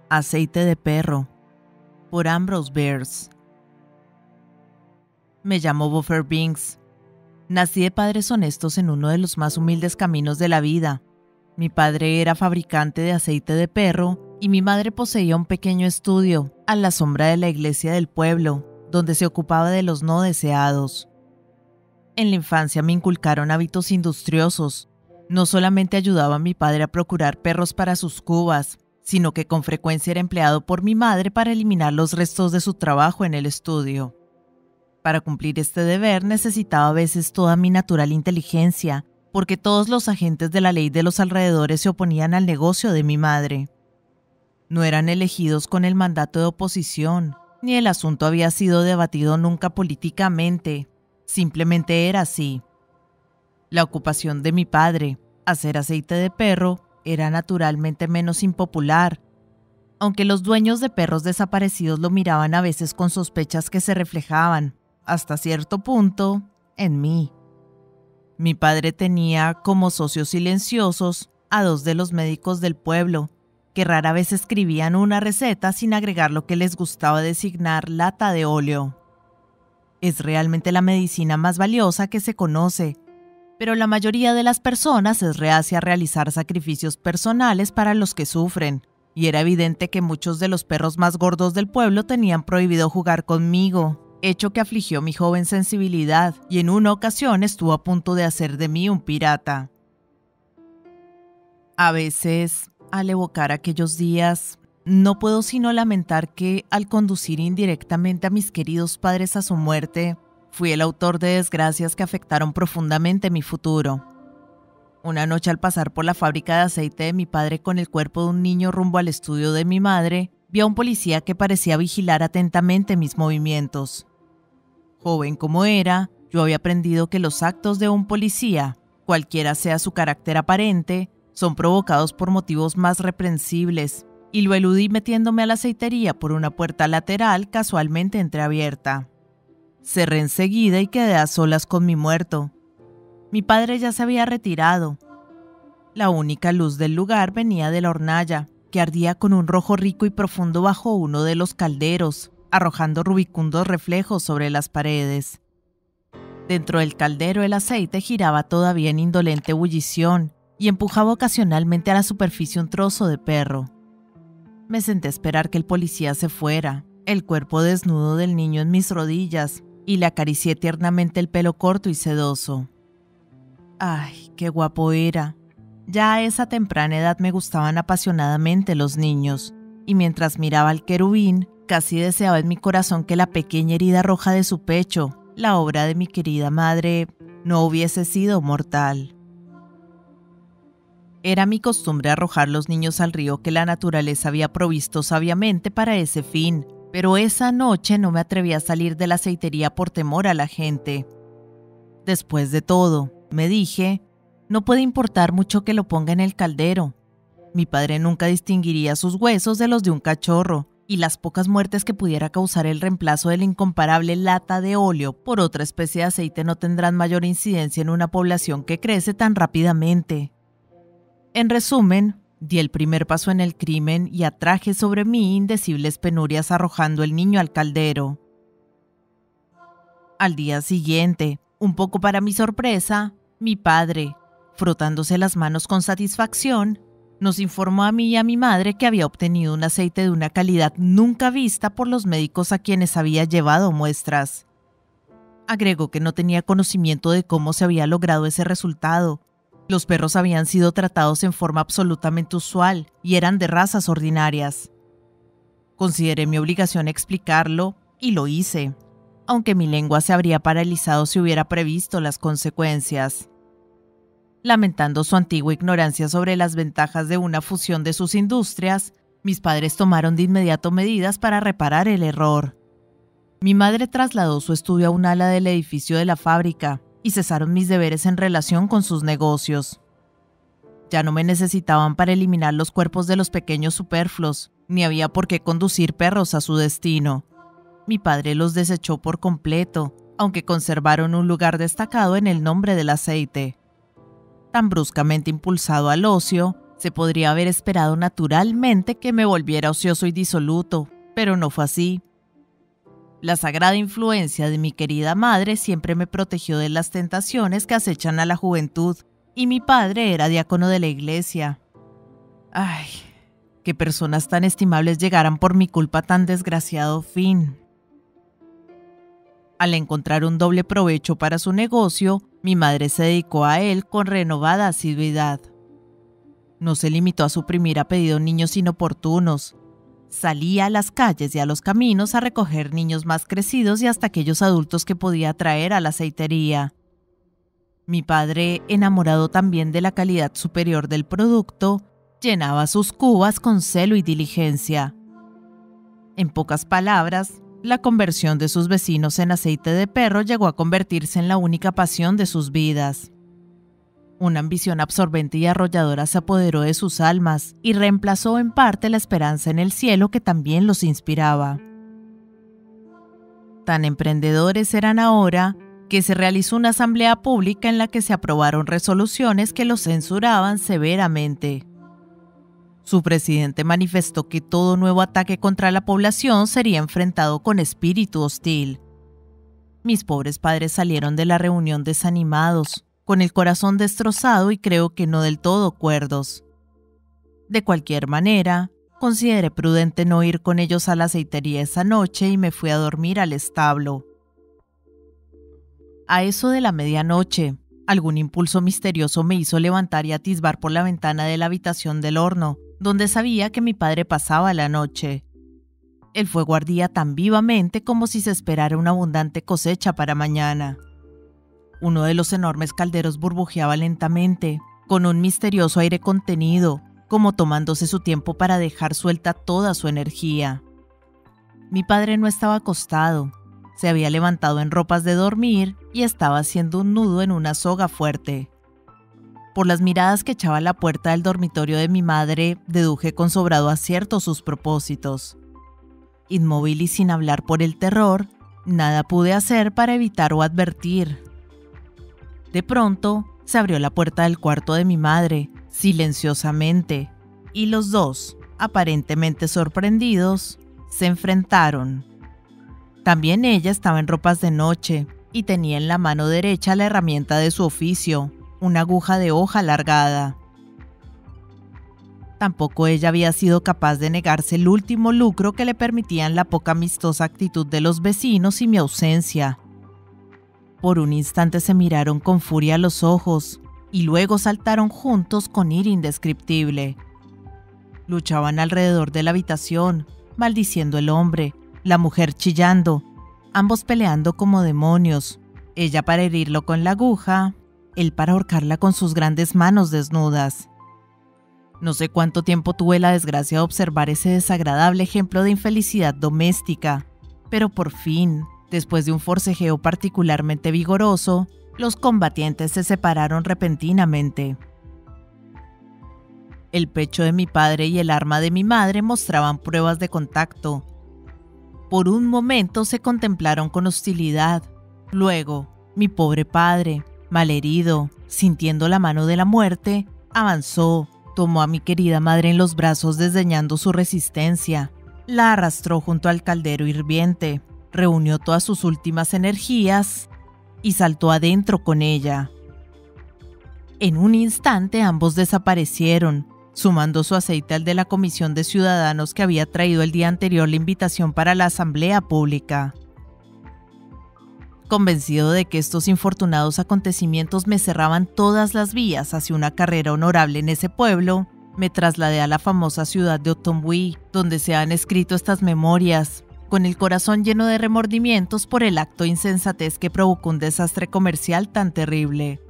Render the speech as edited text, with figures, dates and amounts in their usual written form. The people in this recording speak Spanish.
Aceite de perro, por Ambrose Bierce. Me llamo Buffer Binks. Nací de padres honestos en uno de los más humildes caminos de la vida. Mi padre era fabricante de aceite de perro y mi madre poseía un pequeño estudio a la sombra de la iglesia del pueblo, donde se ocupaba de los no deseados. En la infancia me inculcaron hábitos industriosos. No solamente ayudaba a mi padre a procurar perros para sus cubas, sino que con frecuencia era empleado por mi madre para eliminar los restos de su trabajo en el estudio. Para cumplir este deber necesitaba a veces toda mi natural inteligencia, porque todos los agentes de la ley de los alrededores se oponían al negocio de mi madre. No eran elegidos con el mandato de oposición, ni el asunto había sido debatido nunca políticamente, simplemente era así. La ocupación de mi padre, hacer aceite de perro, era naturalmente menos impopular, aunque los dueños de perros desaparecidos lo miraban a veces con sospechas que se reflejaban, hasta cierto punto, en mí. Mi padre tenía como socios silenciosos a 2 de los médicos del pueblo, que rara vez escribían una receta sin agregar lo que les gustaba designar lata de óleo. Es realmente la medicina más valiosa que se conoce, pero la mayoría de las personas es reacia a realizar sacrificios personales para los que sufren, y era evidente que muchos de los perros más gordos del pueblo tenían prohibido jugar conmigo, hecho que afligió mi joven sensibilidad y en una ocasión estuvo a punto de hacer de mí un pirata. A veces, al evocar aquellos días, no puedo sino lamentar que, al conducir indirectamente a mis queridos padres a su muerte, fui el autor de desgracias que afectaron profundamente mi futuro. Una noche al pasar por la fábrica de aceite de mi padre con el cuerpo de un niño rumbo al estudio de mi madre, vi a un policía que parecía vigilar atentamente mis movimientos. Joven como era, yo había aprendido que los actos de un policía, cualquiera sea su carácter aparente, son provocados por motivos más reprensibles, y lo eludí metiéndome a la aceitería por una puerta lateral casualmente entreabierta. Cerré enseguida y quedé a solas con mi muerto. Mi padre ya se había retirado. La única luz del lugar venía de la hornalla, que ardía con un rojo rico y profundo bajo uno de los calderos, arrojando rubicundos reflejos sobre las paredes. Dentro del caldero el aceite giraba todavía en indolente ebullición y empujaba ocasionalmente a la superficie un trozo de perro. Me senté a esperar que el policía se fuera, el cuerpo desnudo del niño en mis rodillas, y le acaricié tiernamente el pelo corto y sedoso. ¡Ay, qué guapo era! Ya a esa temprana edad me gustaban apasionadamente los niños, y mientras miraba al querubín, casi deseaba en mi corazón que la pequeña herida roja de su pecho, la obra de mi querida madre, no hubiese sido mortal. Era mi costumbre arrojar los niños al río que la naturaleza había provisto sabiamente para ese fin, pero esa noche no me atreví a salir de la aceitería por temor a la gente. Después de todo, me dije, no puede importar mucho que lo ponga en el caldero. Mi padre nunca distinguiría sus huesos de los de un cachorro, y las pocas muertes que pudiera causar el reemplazo de la incomparable lata de óleo por otra especie de aceite no tendrán mayor incidencia en una población que crece tan rápidamente. En resumen, di el primer paso en el crimen y atraje sobre mí indecibles penurias arrojando el niño al caldero. Al día siguiente, un poco para mi sorpresa, mi padre, frotándose las manos con satisfacción, nos informó a mí y a mi madre que había obtenido un aceite de una calidad nunca vista por los médicos a quienes había llevado muestras. Agregó que no tenía conocimiento de cómo se había logrado ese resultado. Los perros habían sido tratados en forma absolutamente usual y eran de razas ordinarias. Consideré mi obligación explicarlo y lo hice, aunque mi lengua se habría paralizado si hubiera previsto las consecuencias. Lamentando su antigua ignorancia sobre las ventajas de una fusión de sus industrias, mis padres tomaron de inmediato medidas para reparar el error. Mi madre trasladó su estudio a un ala del edificio de la fábrica y cesaron mis deberes en relación con sus negocios. Ya no me necesitaban para eliminar los cuerpos de los pequeños superfluos, ni había por qué conducir perros a su destino. Mi padre los desechó por completo, aunque conservaron un lugar destacado en el nombre del aceite. Tan bruscamente impulsado al ocio, Se podría haber esperado naturalmente que me volviera ocioso y disoluto, pero no fue así. La sagrada influencia de mi querida madre siempre me protegió de las tentaciones que acechan a la juventud, y mi padre era diácono de la iglesia. Ay, qué personas tan estimables llegaran por mi culpa a tan desgraciado fin. Al encontrar un doble provecho para su negocio, mi madre se dedicó a él con renovada asiduidad. No se limitó a suprimir a pedido niños inoportunos. Salía a las calles y a los caminos a recoger niños más crecidos y hasta aquellos adultos que podía traer a la aceitería. Mi padre, enamorado también de la calidad superior del producto, llenaba sus cubas con celo y diligencia. En pocas palabras, la conversión de sus vecinos en aceite de perro llegó a convertirse en la única pasión de sus vidas. Una ambición absorbente y arrolladora se apoderó de sus almas y reemplazó en parte la esperanza en el cielo que también los inspiraba. Tan emprendedores eran ahora que se realizó una asamblea pública en la que se aprobaron resoluciones que los censuraban severamente. Su presidente manifestó que todo nuevo ataque contra la población sería enfrentado con espíritu hostil. Mis pobres padres salieron de la reunión desanimados, con el corazón destrozado y creo que no del todo cuerdos. De cualquier manera, consideré prudente no ir con ellos a la aceitería esa noche y me fui a dormir al establo. A eso de la medianoche, algún impulso misterioso me hizo levantar y atisbar por la ventana de la habitación del horno, donde sabía que mi padre pasaba la noche. El fuego ardía tan vivamente como si se esperara una abundante cosecha para mañana. Uno de los enormes calderos burbujeaba lentamente, con un misterioso aire contenido, como tomándose su tiempo para dejar suelta toda su energía. Mi padre no estaba acostado, se había levantado en ropas de dormir y estaba haciendo un nudo en una soga fuerte. Por las miradas que echaba a la puerta del dormitorio de mi madre, deduje con sobrado acierto sus propósitos. Inmóvil y sin hablar por el terror, nada pude hacer para evitar o advertir. De pronto, se abrió la puerta del cuarto de mi madre, silenciosamente, y los dos, aparentemente sorprendidos, se enfrentaron. También ella estaba en ropas de noche y tenía en la mano derecha la herramienta de su oficio, una aguja de hoja alargada. Tampoco ella había sido capaz de negarse el último lucro que le permitían la poca amistosa actitud de los vecinos y mi ausencia. Por un instante se miraron con furia a los ojos y luego saltaron juntos con ira indescriptible. Luchaban alrededor de la habitación, maldiciendo el hombre, la mujer chillando, ambos peleando como demonios, ella para herirlo con la aguja, él para ahorcarla con sus grandes manos desnudas. No sé cuánto tiempo tuve la desgracia de observar ese desagradable ejemplo de infelicidad doméstica, pero por fin, después de un forcejeo particularmente vigoroso, los combatientes se separaron repentinamente. El pecho de mi padre y el arma de mi madre mostraban pruebas de contacto. Por un momento se contemplaron con hostilidad. Luego, mi pobre padre, malherido, sintiendo la mano de la muerte, avanzó, tomó a mi querida madre en los brazos desdeñando su resistencia, la arrastró junto al caldero hirviente, reunió todas sus últimas energías y saltó adentro con ella. En un instante ambos desaparecieron, sumando su aceite al de la comisión de ciudadanos que había traído el día anterior la invitación para la asamblea pública. Convencido de que estos infortunados acontecimientos me cerraban todas las vías hacia una carrera honorable en ese pueblo, me trasladé a la famosa ciudad de Otumbuí, donde se han escrito estas memorias, con el corazón lleno de remordimientos por el acto de insensatez que provocó un desastre comercial tan terrible.